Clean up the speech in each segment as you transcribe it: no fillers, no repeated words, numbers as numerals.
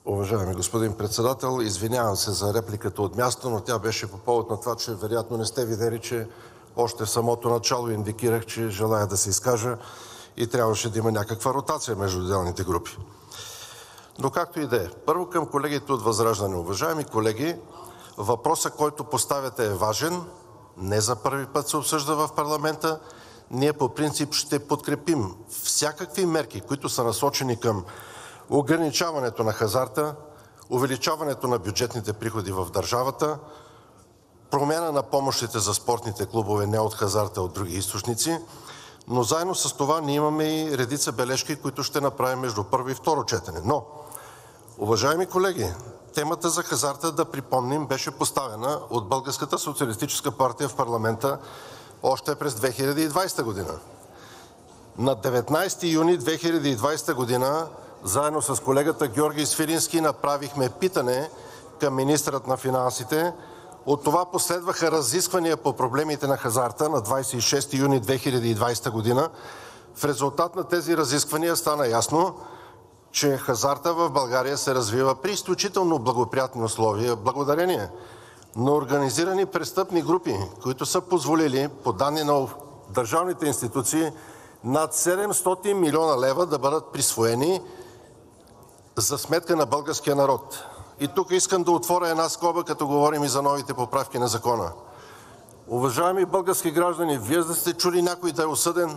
Уважаеми господин председател, извинявам се за репликата от място, но тя беше по повод на това, че вероятно не сте видели, че още в самото начало индикирах, че желая да се изкажа и трябваше да има някаква ротация между отделните групи. Но както и да е. Първо към колегите от ВЪЗРАЖДАНЕ. Уважаеми колеги, въпросът, който поставяте, е важен. Не за първи път се обсъжда в парламента. Ние по принцип ще подкрепим всякакви мерки, които са насочени към ограничаването на хазарта, увеличаването на бюджетните приходи в държавата, промяна на помощите за спортните клубове не от хазарта, а от други източници, но заедно с това ние имаме и редица бележки, които ще направим между първо и второ четене. Но, уважаеми колеги, темата за хазарта, да припомним, беше поставена от Българската социалистическа партия в парламента още през 2020 година. На 19 юни 2020 година заедно с колегата Георги Свиленски направихме питане към министъра на финансите. От това последваха разисквания по проблемите на хазарта на 26 юни 2020 година. В резултат на тези разисквания стана ясно, че хазарта в България се развива при изключително благоприятни условия, благодарение на организирани престъпни групи, които са позволили, по данни на държавните институции, над 700 милиона лева да бъдат присвоени за сметка на българския народ. И тук искам да отворя една скоба, като говорим и за новите поправки на закона. Уважаеми български граждани, вие да сте чули някой да е осъден?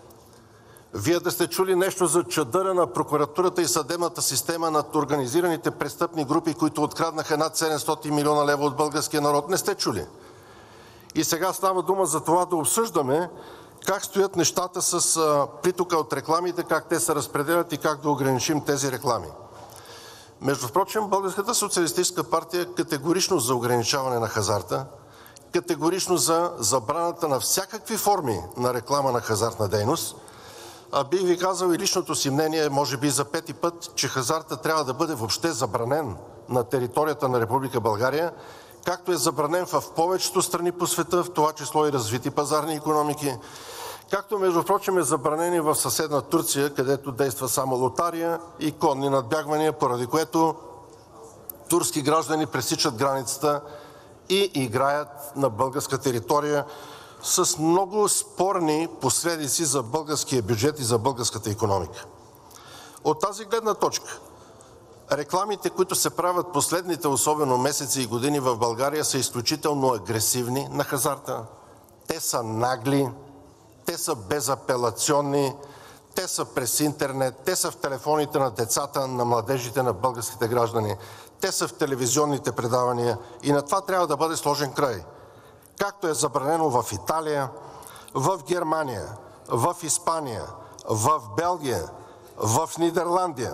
Вие да сте чули нещо за чадъра на прокуратурата и съдебната система над организираните престъпни групи, които откраднаха над 700 милиона лева от българския народ? Не сте чули. И сега става дума за това да обсъждаме как стоят нещата с притока от рекламите, как те се разпределят и как да ограничим тези реклами. Между впрочем, Българската социалистическа партия е категорично за ограничаване на хазарта, категорично за забраната на всякакви форми на реклама на хазартна дейност. А бих ви казал и личното си мнение, може би за пети път, че хазарта трябва да бъде въобще забранен на територията на Република България, както е забранен в повечето страни по света, в това число и развити пазарни икономики, както между впрочем е забранен и в съседна Турция, където действа само лотария и конни надбягвания, поради което турски граждани пресичат границата и играят на българска територия с много спорни последици за българския бюджет и за българската икономика. От тази гледна точка, рекламите, които се правят последните особено месеци и години в България, са изключително агресивни на хазарта. Те са нагли, те са безапелационни, те са през интернет, те са в телефоните на децата, на младежите, на българските граждани, те са в телевизионните предавания и на това трябва да бъде сложен край. Както е забранено в Италия, в Германия, в Испания, в Белгия, в Нидерландия.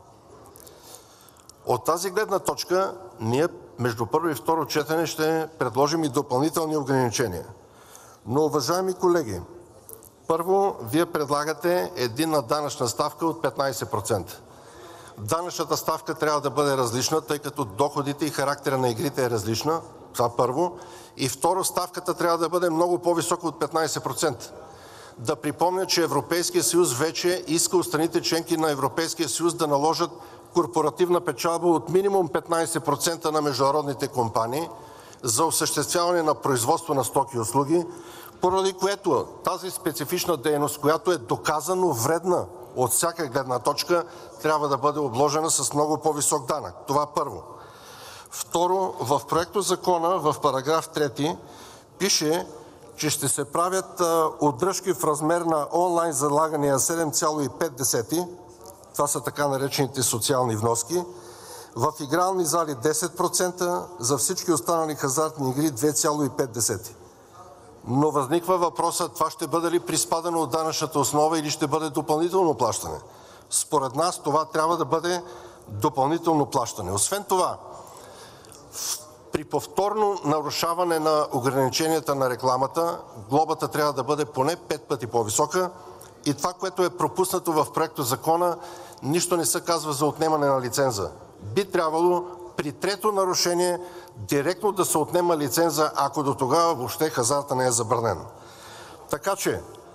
От тази гледна точка ние между първо и второ четене ще предложим и допълнителни ограничения. Но, уважаеми колеги, първо, вие предлагате единна данъчна ставка от 15%. Данъчната ставка трябва да бъде различна, тъй като доходите и характера на игрите е различна. Това първо. И второ, ставката трябва да бъде много по-висока от 15%. Да припомня, че Европейския съюз вече иска от страните членки на Европейския съюз да наложат корпоративна печалба от минимум 15% на международните компании за осъществяване на производство на стоки и услуги, поради което тази специфична дейност, която е доказано вредна от всяка гледна точка, трябва да бъде обложена с много по-висок данък. Това първо. Второ, в проектозакона в параграф 3 пише, че ще се правят удръжки в размер на онлайн залагания 7,5, това са така наречените социални вноски, в игрални зали 10%, за всички останали хазартни игри 2,5. Но възниква въпросът, това ще бъде ли приспадано от данъчната основа или ще бъде допълнително плащане? Според нас това трябва да бъде допълнително плащане. Освен това, при повторно нарушаване на ограниченията на рекламата, глобата трябва да бъде поне 5 пъти по-висока. И това, което е пропуснато в проектозакона, нищо не се казва за отнемане на лиценза. Би трябвало при трето нарушение директно да се отнема лиценза, ако до тогава въобще хазарта не е забранен. Така че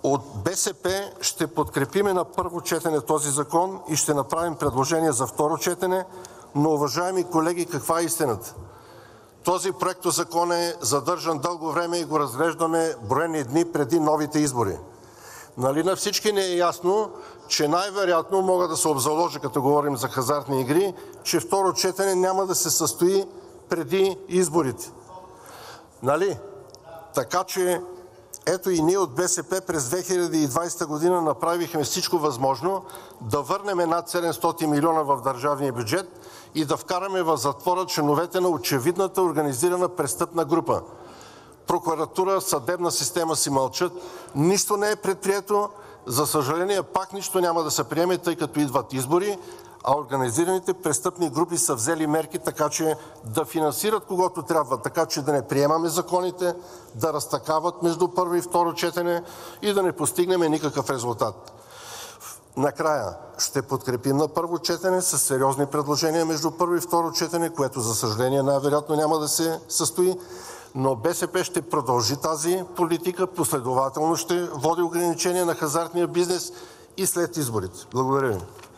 От БСП ще подкрепим на първо четене този закон и ще направим предложение за второ четене, но, уважаеми колеги, каква е истината? Този проектозакон е задържан дълго време и го разглеждаме броени дни преди новите избори. Нали на всички ни е ясно, че най-вероятно мога да се обзаложа, като говорим за хазартни игри, че второ четене няма да се състои преди изборите. Нали? Така че ето и ние от БСП през 2020 година направихме всичко възможно да върнем над 700 милиона в държавния бюджет и да вкараме в затвора членовете на очевидната организирана престъпна група. Прокуратура, съдебна система си мълчат, нищо не е предприето, за съжаление пак нищо няма да се приеме, тъй като идват избори, а организираните престъпни групи са взели мерки така, че да финансират когото трябва, така че да не приемаме законите, да разтакават между първо и второ четене и да не постигнем никакъв резултат. Накрая ще подкрепим на първо четене с сериозни предложения между първо и второ четене, което за съжаление най-вероятно няма да се състои, но БСП ще продължи тази политика, последователно ще води ограничения на хазартния бизнес и след изборите. Благодаря ви.